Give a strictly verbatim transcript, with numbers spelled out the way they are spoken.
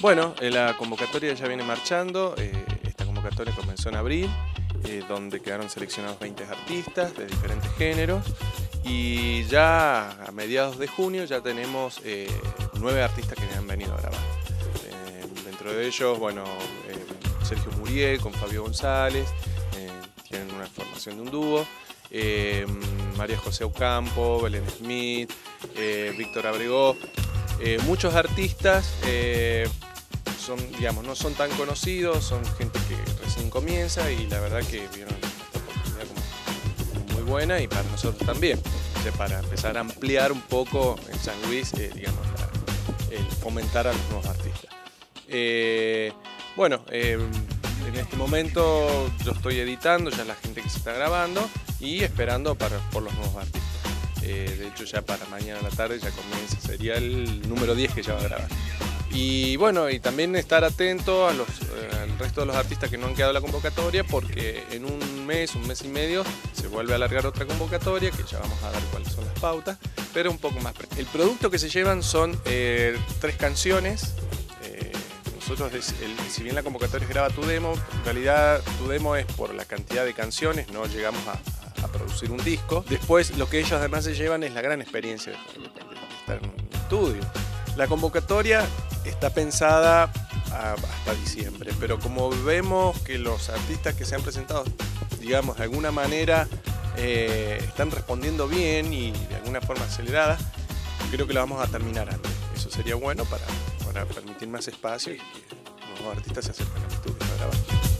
Bueno, eh, la convocatoria ya viene marchando. Eh, esta convocatoria comenzó en abril, eh, donde quedaron seleccionados veinte artistas de diferentes géneros. Y ya a mediados de junio ya tenemos eh, nueve artistas que han venido a grabar. Eh, dentro de ellos, bueno, eh, Sergio Muriel con Fabio González, eh, tienen una formación de un dúo. Eh, María José Ocampo, Belén Smith, eh, Víctor Abregó. Eh, muchos artistas eh, son, digamos, no son tan conocidos, son gente que recién comienza y la verdad que vieron esta oportunidad como, como muy buena y para nosotros también, o sea, para empezar a ampliar un poco en San Luis, eh, digamos, la, el fomentar a los nuevos artistas. Eh, bueno, eh, en este momento yo estoy editando ya la gente que se está grabando y esperando para, por los nuevos artistas. Eh, de hecho ya para mañana a la tarde ya comienza, sería el número diez que ya va a grabar. Y bueno, y también estar atento a los, eh, al resto de los artistas que no han quedado en la convocatoria, porque en un mes, un mes y medio, se vuelve a alargar otra convocatoria, que ya vamos a dar cuáles son las pautas, pero un poco más. El producto que se llevan son eh, tres canciones. Eh, nosotros, el, si bien la convocatoria es graba tu demo, en realidad tu demo es por la cantidad de canciones, no llegamos a a producir un disco. Después lo que ellos además se llevan es la gran experiencia de, de, de estar en un estudio. La convocatoria está pensada a, hasta diciembre, pero como vemos que los artistas que se han presentado, digamos, de alguna manera eh, están respondiendo bien y de alguna forma acelerada, creo que la vamos a terminar antes. Eso sería bueno para, para permitir más espacio y que los artistas se acerquen al estudio a grabar.